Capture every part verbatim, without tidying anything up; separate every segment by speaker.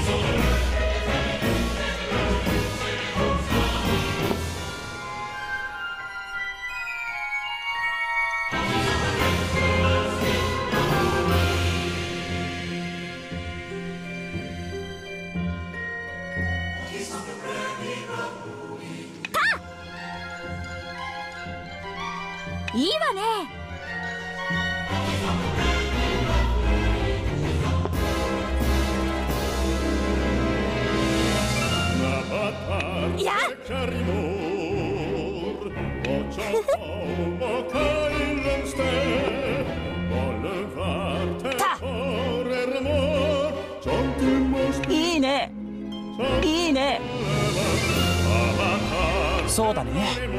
Speaker 1: いいわね。いやいいねいいね。そうだね。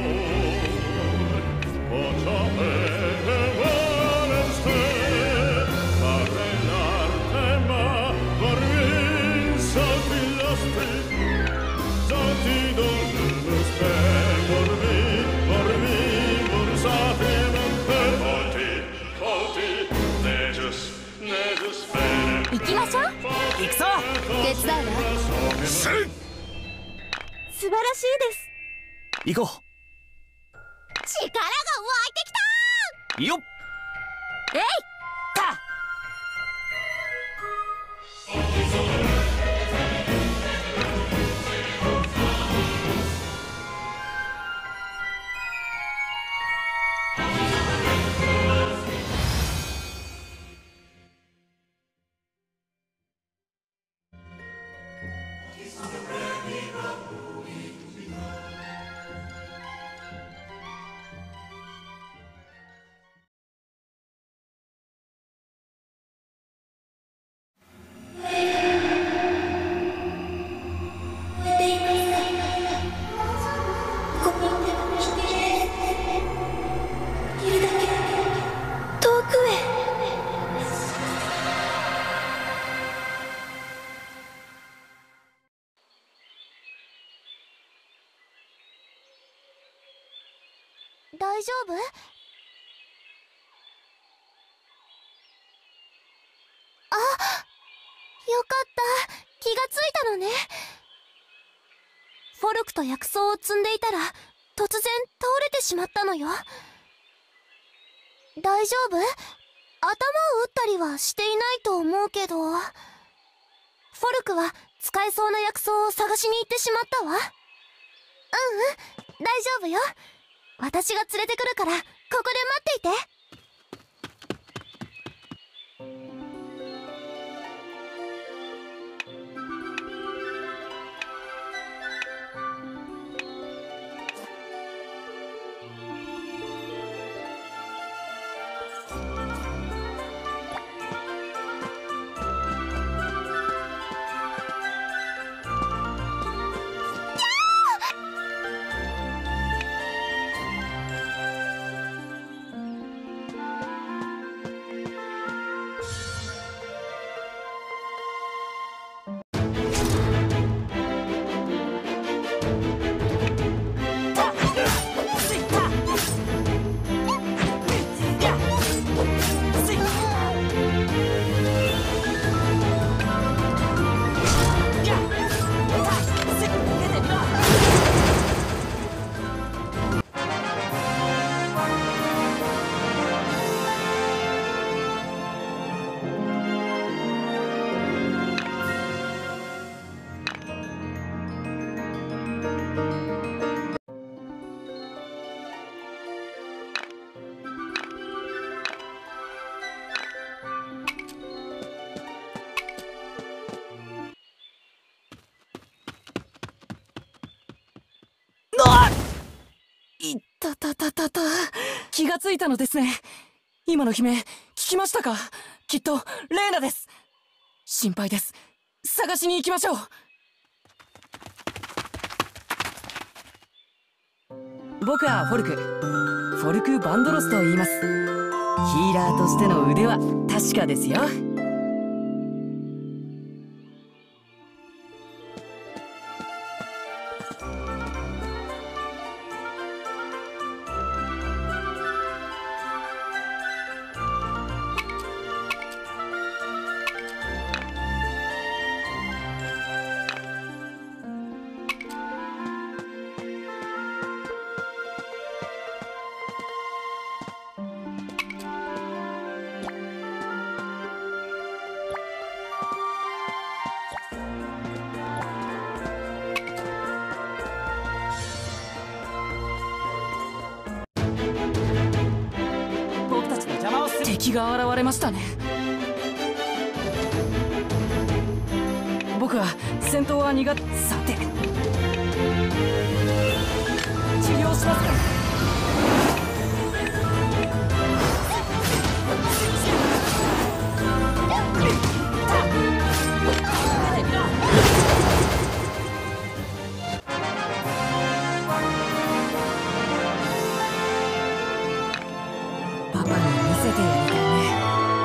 Speaker 1: 行きましょう。行くぞ。手伝うわ。素晴らしいです。
Speaker 2: 行こう。
Speaker 1: 力が湧いてきた。
Speaker 2: よっ。
Speaker 1: えい。
Speaker 2: た。
Speaker 1: 大丈夫？あ、よかった。気がついたのね。フォルクと薬草を積んでいたら突然倒れてしまったのよ。大丈夫？頭を打ったりはしていないと思うけど。フォルクは使えそうな薬草を探しに行ってしまったわ。うんうん、大丈夫よ。私が連れてくるからここで待っていて。
Speaker 2: いったたたたた。気がついたのですね。今の悲鳴聞きましたか？きっとレーナです。心配です。探しに行きましょう。僕はフォルクフォルク・バンドロスと言います。ヒーラーとしての腕は確かですよ。 敵が現れましたね。僕は戦闘は苦手。さて治療しますか。パパに見せてやりたいね。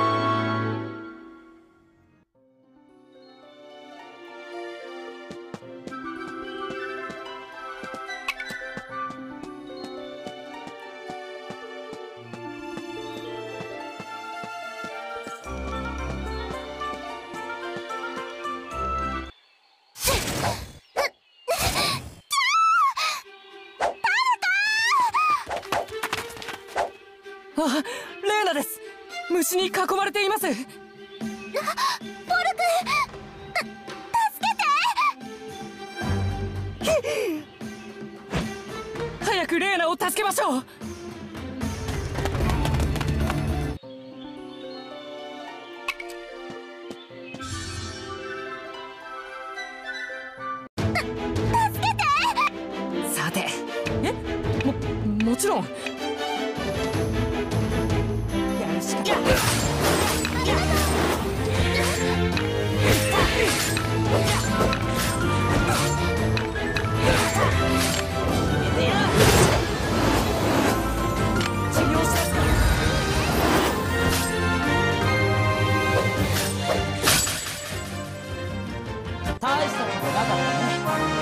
Speaker 2: あ、レーナです。虫に囲まれています。
Speaker 1: ポルク、た、助けて。
Speaker 2: 早くレーナを助けましょう。
Speaker 1: た、助けて。
Speaker 2: さて、え、も、もちろん。大したことなかったね。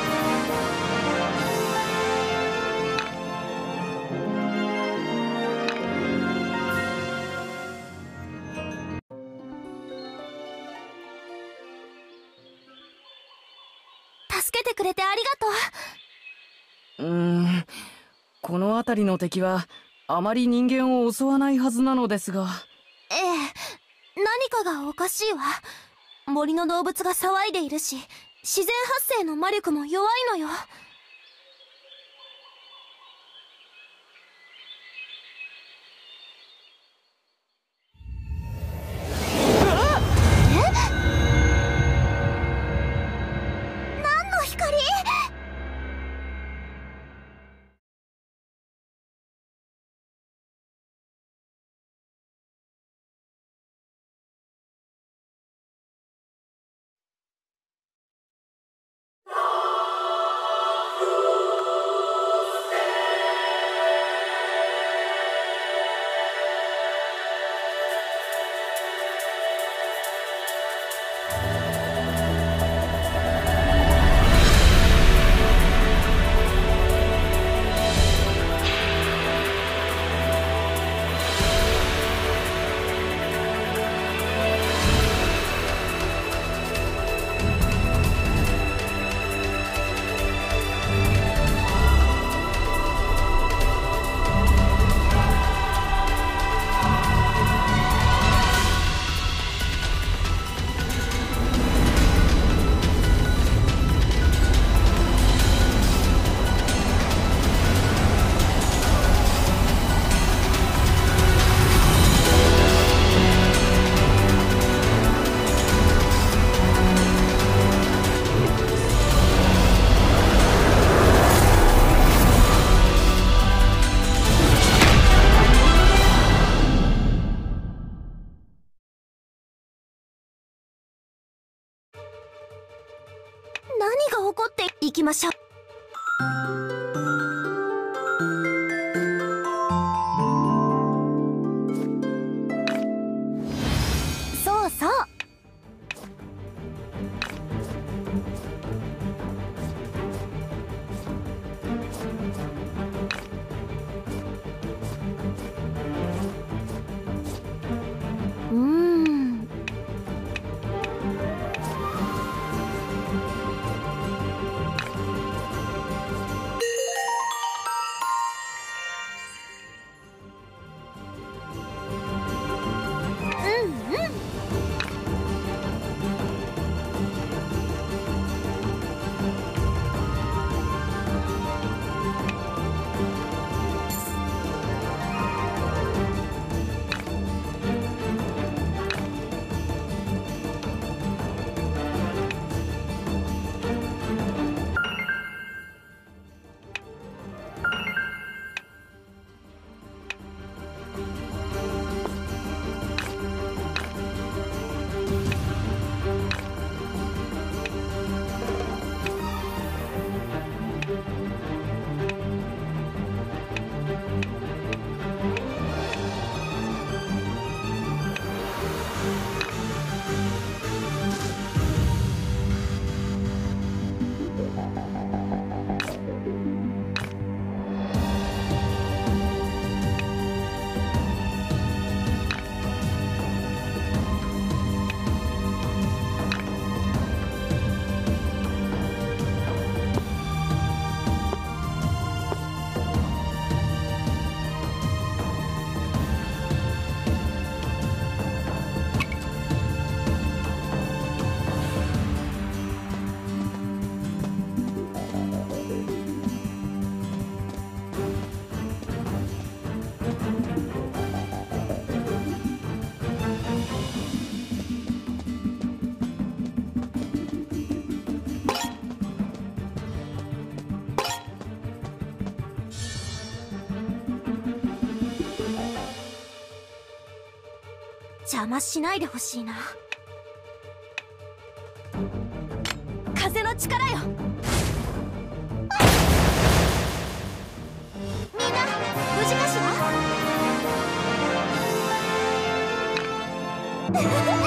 Speaker 1: 助けてくれてありがとう。
Speaker 2: うーん、この辺りの敵はあまり人間を襲わないはずなのですが。
Speaker 1: ええ、何かがおかしいわ。森の動物が騒いでいるし、自然発生の魔力も弱いのよ。何の光？何が起こっていきましょう。そうそう。うーん。 邪魔しないでほしいな。風の力よ。みんな無事かしら？どうかな？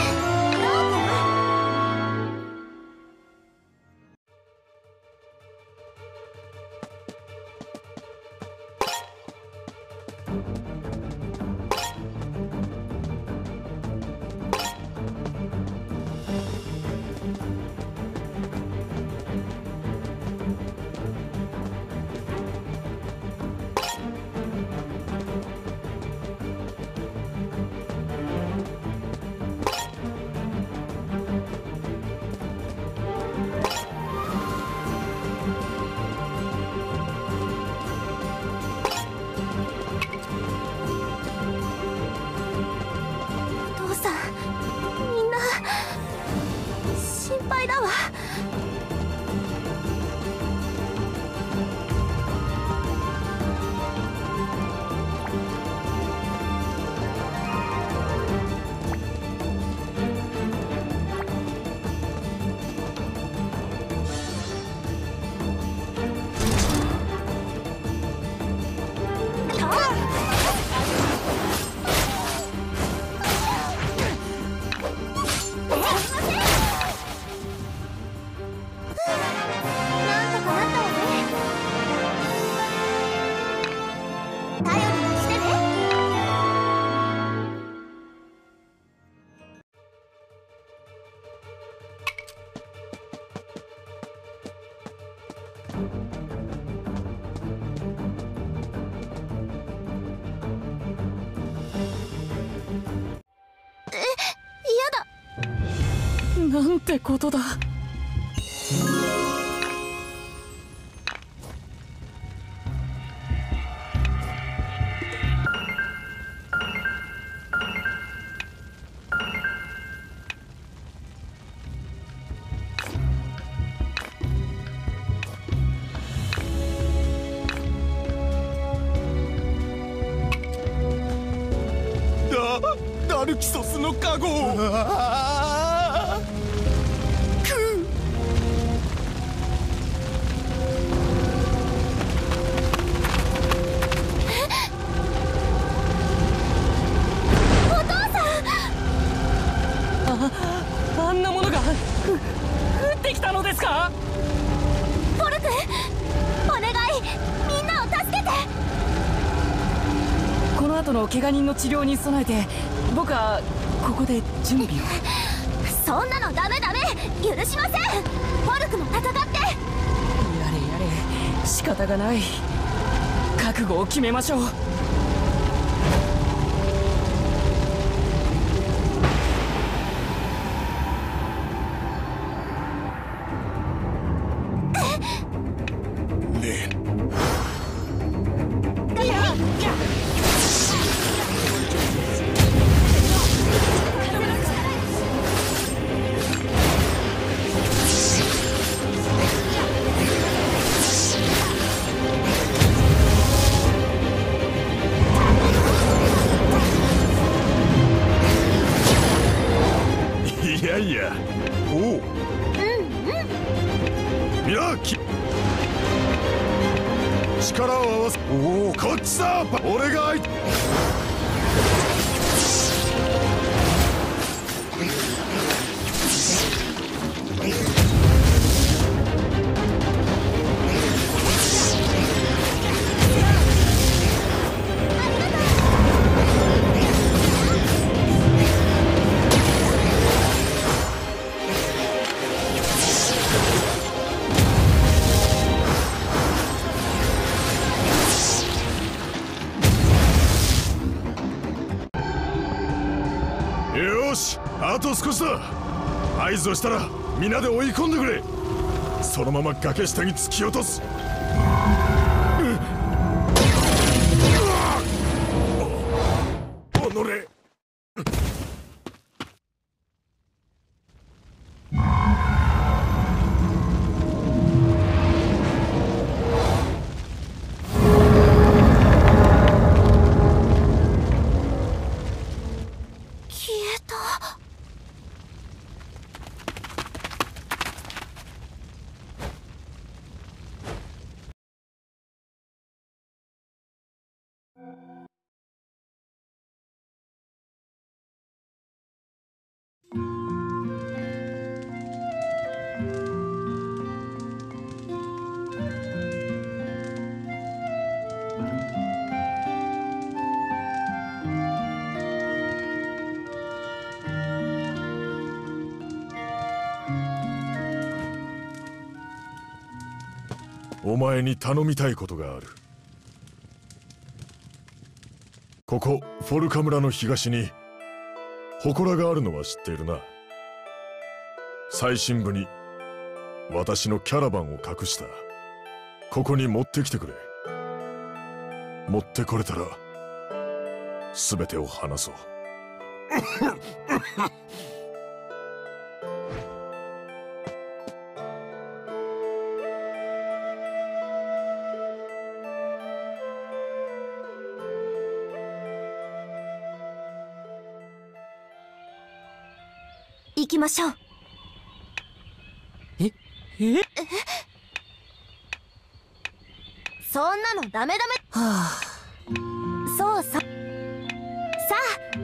Speaker 1: だわ。
Speaker 2: なんてことだ。
Speaker 3: ダダルキソスのカゴ。
Speaker 2: あんなものがふ降ってきたのですか？
Speaker 1: ポルク、お願い、みんなを助けて。
Speaker 2: この後の怪我人の治療に備えて僕はここで準備を。
Speaker 1: そんなのダメダメ、許しません。ポルクも戦って。やれや
Speaker 2: れ、仕方がない。覚悟を決めましょう。
Speaker 3: いやいや、おう。うんうん。いや、き力を合わせ。おお、こっちだ。俺が相手。よし、あと少しだ。合図をしたら皆で追い込んでくれ。そのまま崖下に突き落とす。おのれ。
Speaker 1: 消えた。
Speaker 3: お前に頼みたいことがある。ここフォルカ村の東に祠があるのは知っているな。最深部に私のキャラバンを隠した。ここに持ってきてくれ。持ってこれたら全てを話そう。
Speaker 1: 行きましょう。
Speaker 2: ええ
Speaker 1: そんなのダメダメ。
Speaker 2: はあ。
Speaker 1: そうそう。さあ。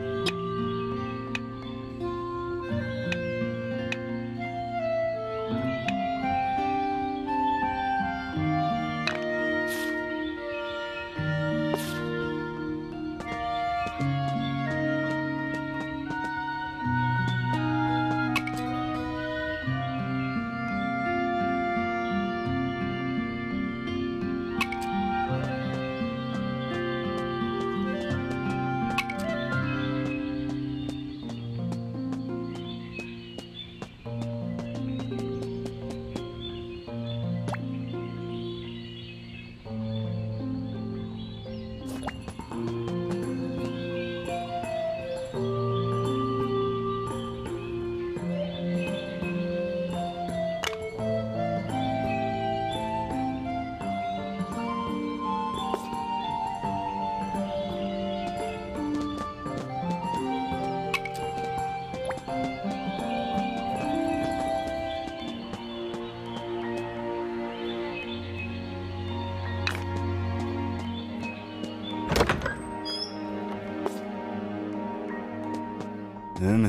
Speaker 4: うむ。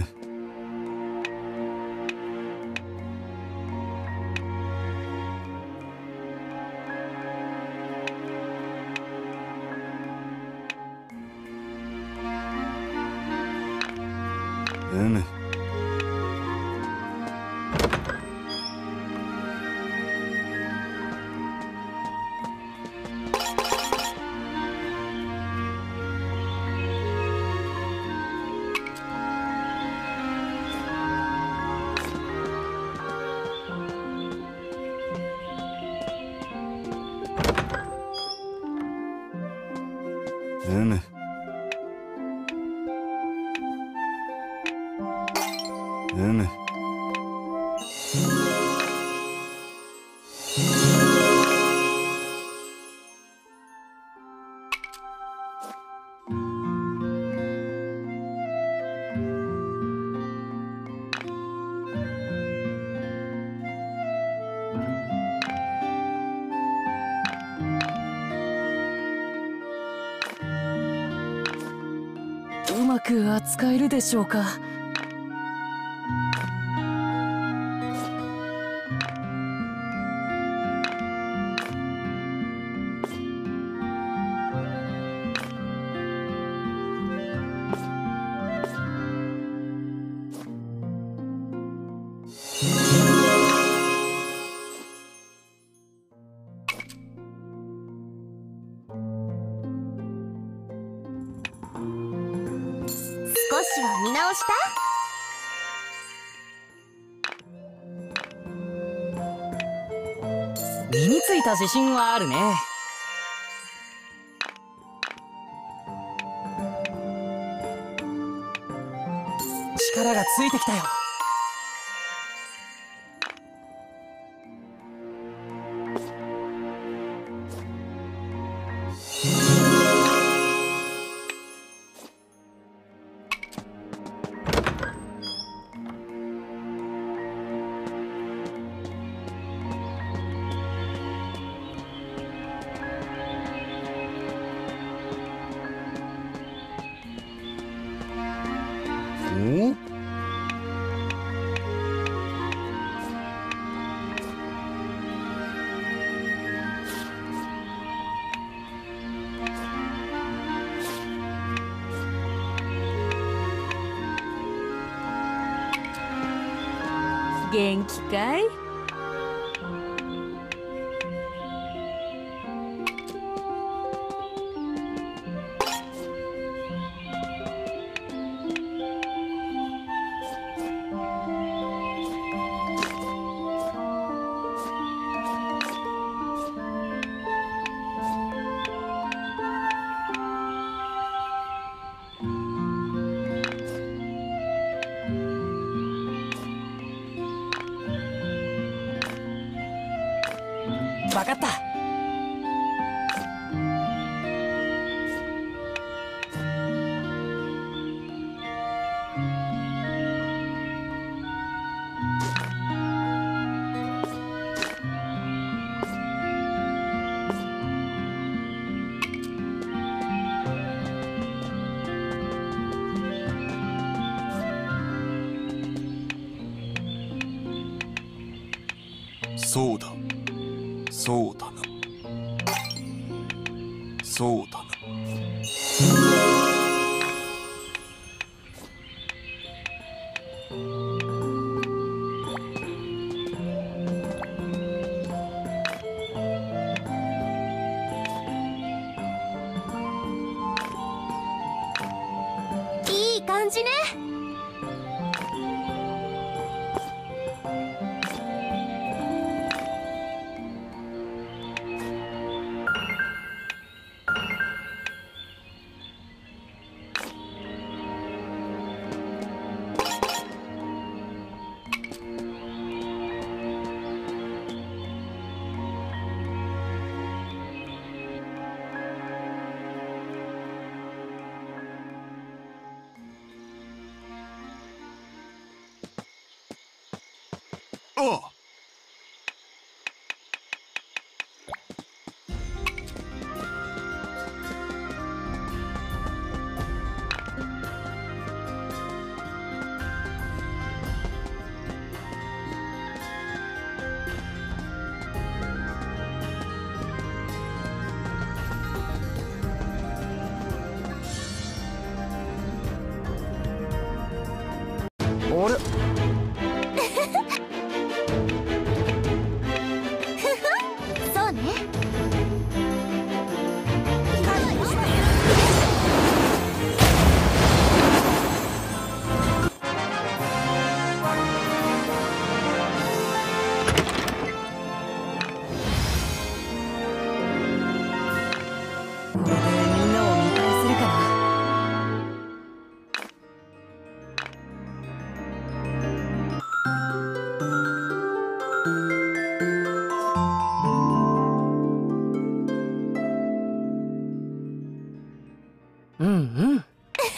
Speaker 4: うむ。うむ。うむ。
Speaker 2: うまく扱えるでしょうか。
Speaker 1: 少しは見直した？
Speaker 2: 身についた自信はあるね。力がついてきたよ。
Speaker 4: お？
Speaker 5: 元気かい？
Speaker 2: 分かった。
Speaker 4: そうだ、そうだな、そうだな。
Speaker 1: いい感じね。
Speaker 4: ああ。
Speaker 2: あれ、
Speaker 1: そうね。
Speaker 2: これでみんなを見返せるかな。うんうん。
Speaker 1: うんうん。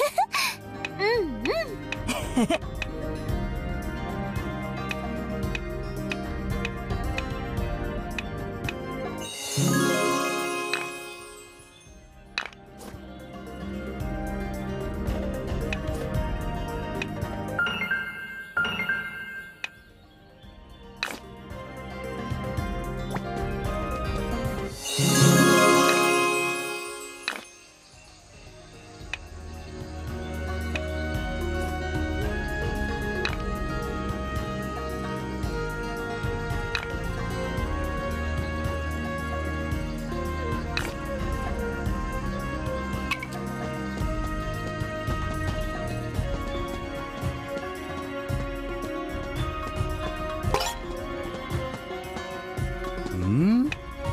Speaker 4: ん？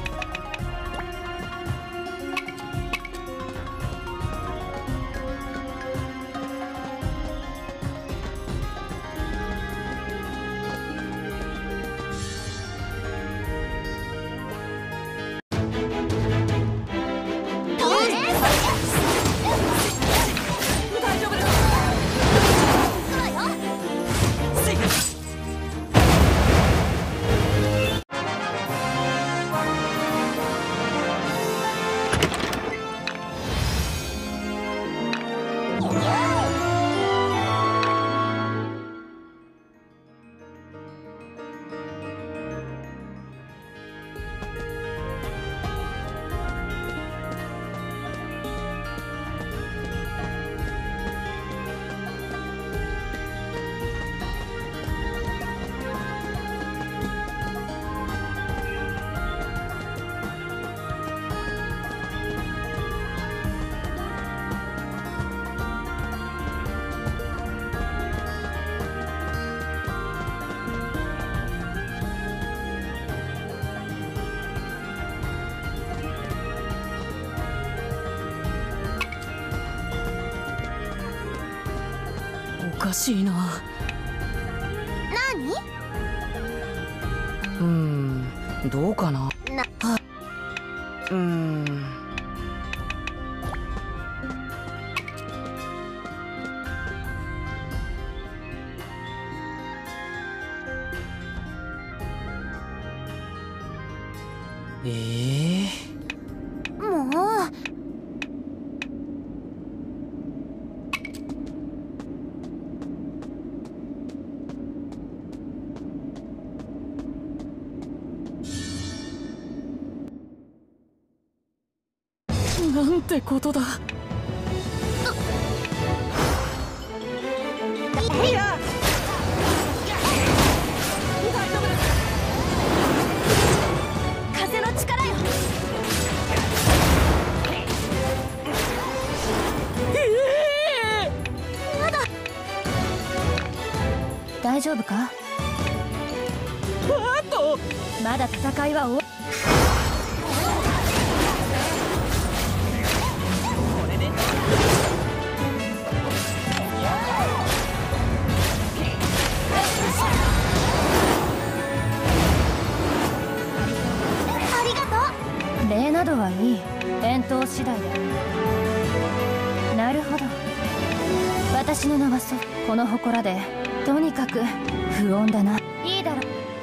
Speaker 2: 大丈夫だ。
Speaker 1: 行くわよ。
Speaker 2: せい。おかしいな。
Speaker 1: 何？
Speaker 2: うーん、どうかな。
Speaker 1: な、
Speaker 2: うーん。ええ
Speaker 1: もう
Speaker 2: なんてことだ。いや、大丈夫です。
Speaker 1: 風の力よ。
Speaker 2: ええ
Speaker 1: まだ大丈夫か？
Speaker 2: あと
Speaker 1: まだ戦いは終わ礼などはいい。返答次第で。なるほど。私の名はそう。この祠でとにかく不穏だな。いいだろ。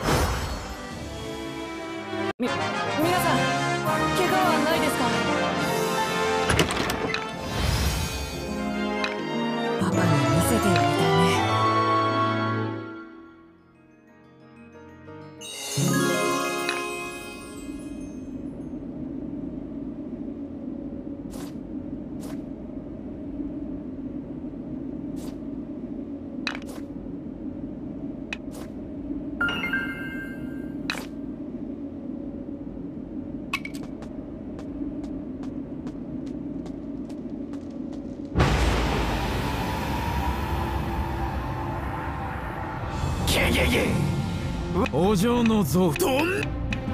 Speaker 2: み、皆さん、怪我はないですか？パパに見せてやりたいね。
Speaker 5: お嬢の像とん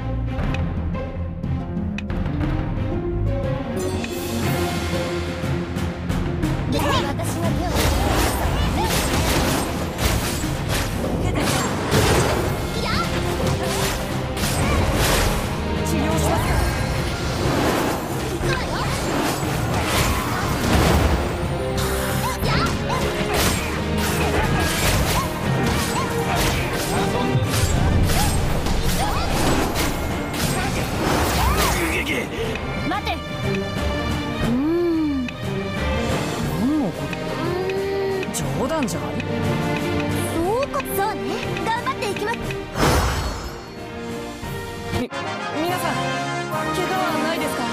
Speaker 5: じゃない？
Speaker 1: そうか、そうね。頑張っていきます。
Speaker 2: み、皆さん、怪我はないですか？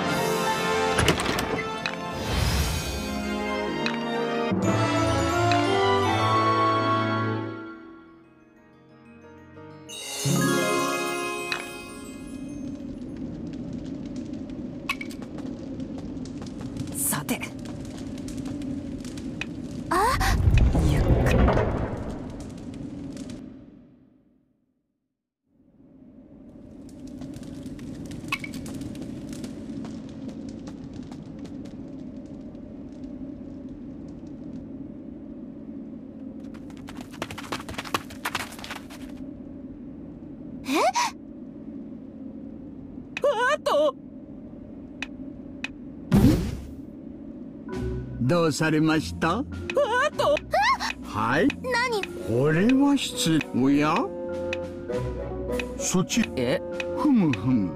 Speaker 2: さて。
Speaker 1: あ、
Speaker 2: ゆっくり。
Speaker 1: え？
Speaker 2: あと。
Speaker 6: どうされました？
Speaker 2: あと。
Speaker 6: はい。
Speaker 1: 何？
Speaker 6: これは失礼。おや？そち。
Speaker 2: え？
Speaker 6: ふむふむ。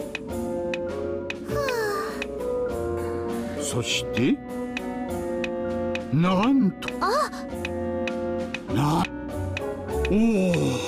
Speaker 6: そして。なんと。
Speaker 1: あ。
Speaker 6: な。おお。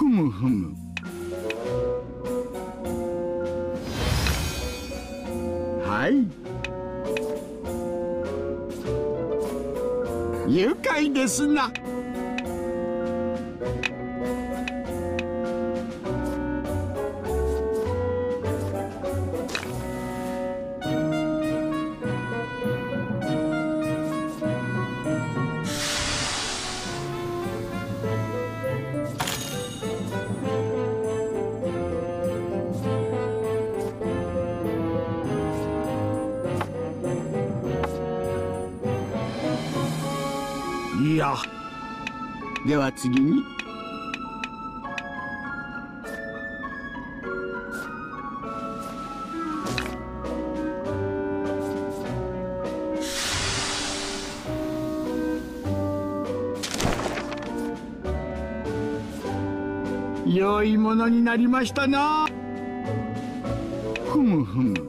Speaker 6: ふむふむ。はい。愉快ですな。いや、では次に。良いものになりましたな。ふむふむ。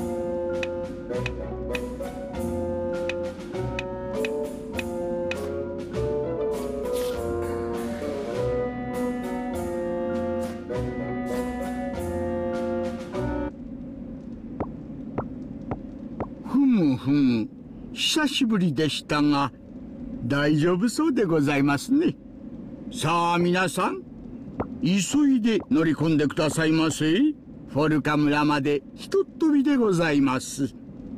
Speaker 6: ふむふむ、久しぶりでしたが大丈夫そうでございますね。さあ皆さん、急いで乗り込んでくださいませ。フォルカ村までひとっ飛びでございます。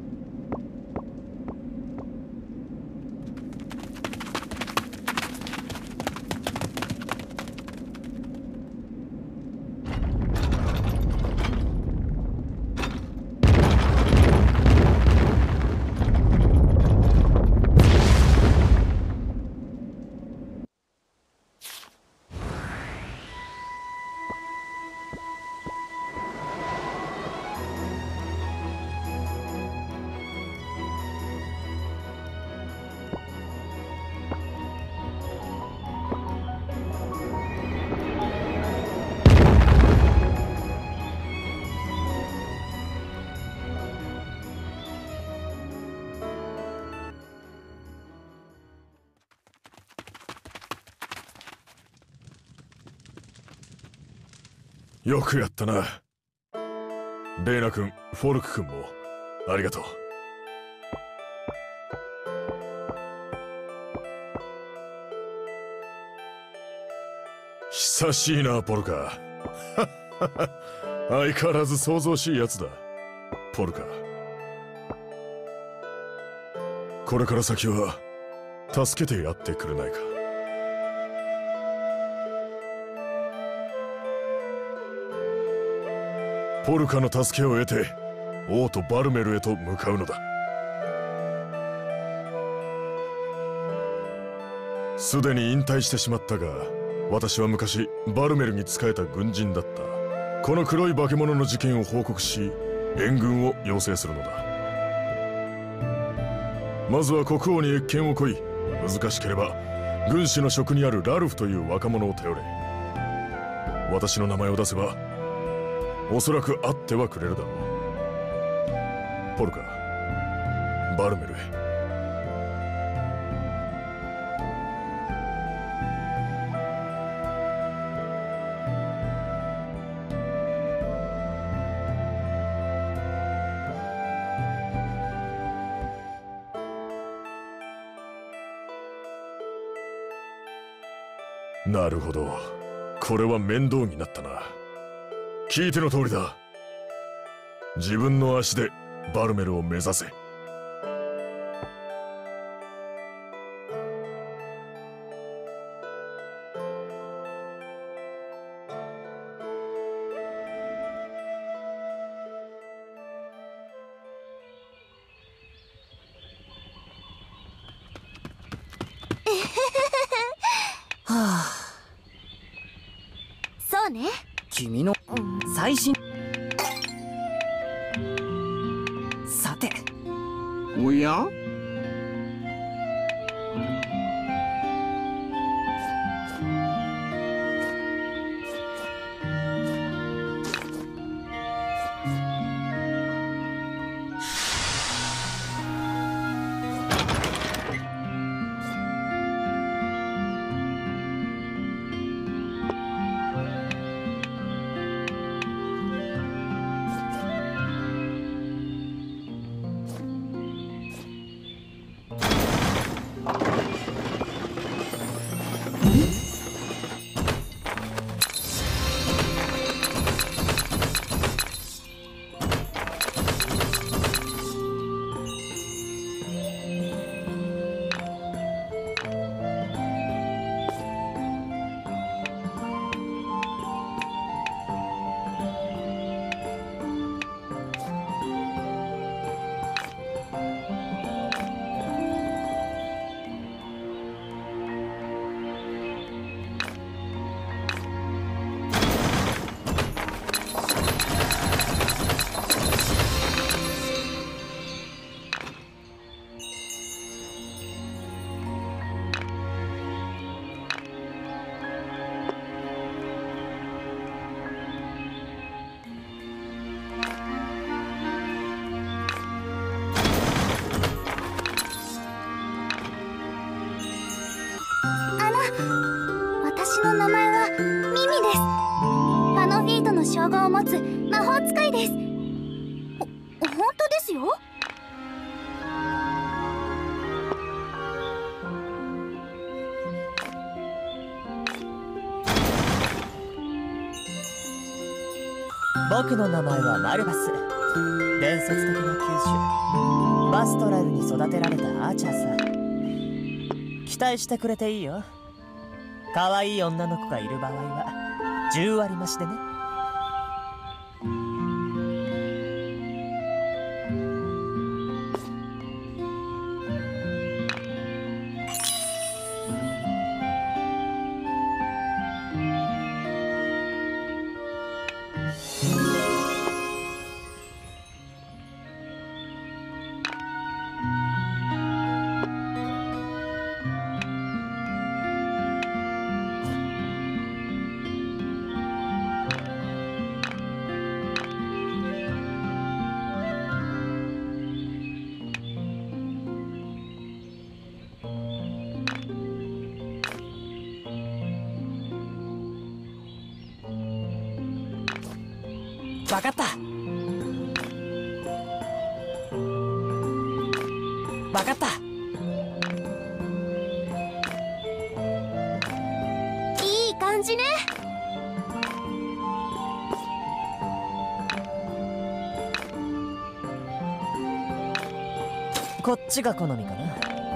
Speaker 3: よくやったな。レイナ君、フォルク君もありがとう。久しいな、ポルカ。相変わらず騒々しいやつだ、ポルカ。これから先は助けてやってくれないか。ポルカの助けを得て王都バルメルへと向かうのだ。すでに引退してしまったが、私は昔バルメルに仕えた軍人だった。この黒い化け物の事件を報告し、援軍を要請するのだ。まずは国王に謁見を来い。難しければ軍師の職にあるラルフという若者を頼れ。私の名前を出せばおそらく会ってはくれるだろう。ポルカ、バルメルへ。なるほど、これは面倒になったな。聞いての通りだ。自分の足でバルメルを目指せ。
Speaker 2: はあ、
Speaker 1: そうね。
Speaker 2: 君の最新。さて、
Speaker 6: おや？
Speaker 1: の名前はミミです。パノフィートの称号を持つ魔法使いです。ほ本当ですよ。
Speaker 7: 僕の名前はマルバス。伝説的な球種バストラルに育てられたアーチャーさ。期待してくれていいよ。可愛い女の子がいる場合はじゅう割増しでね。分かった。分かった。
Speaker 1: いい感じね。
Speaker 7: こっちが好みかな。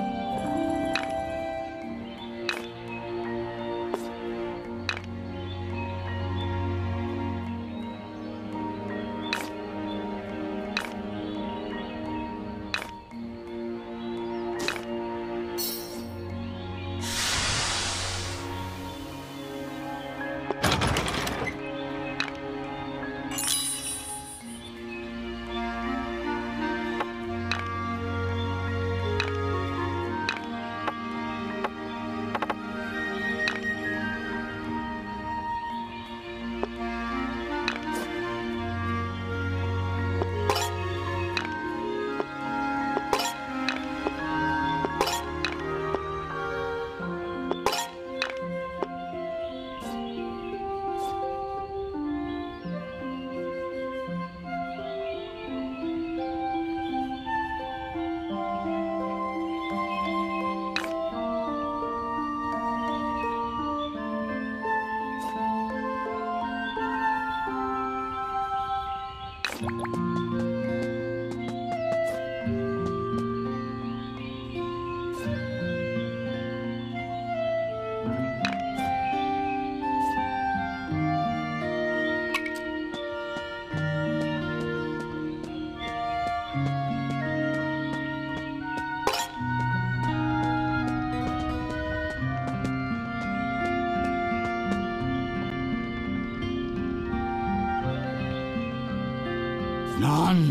Speaker 6: なん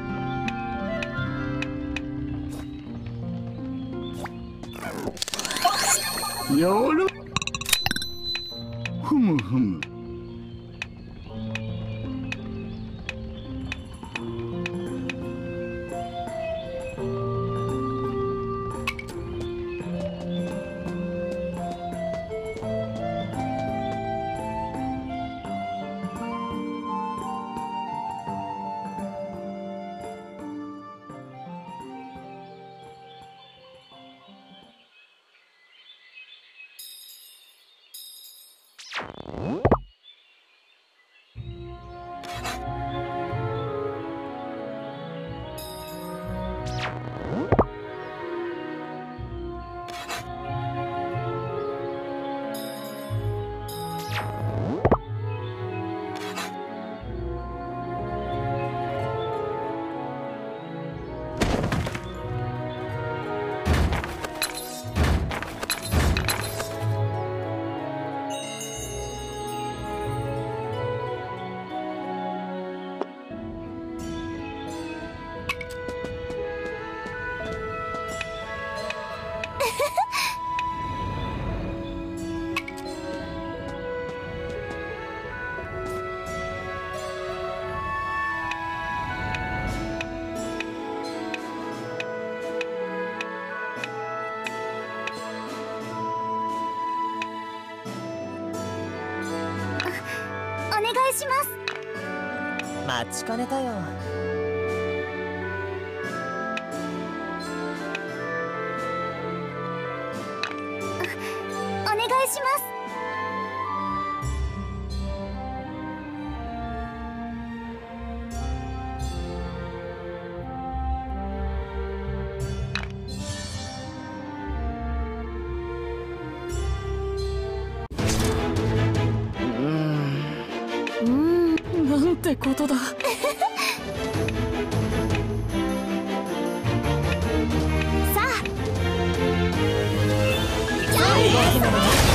Speaker 6: とよろふむふむ。
Speaker 1: いします。
Speaker 7: 待ちかねたよ。
Speaker 1: お願いします。
Speaker 2: なんてことだ。
Speaker 1: さあ、じゃあ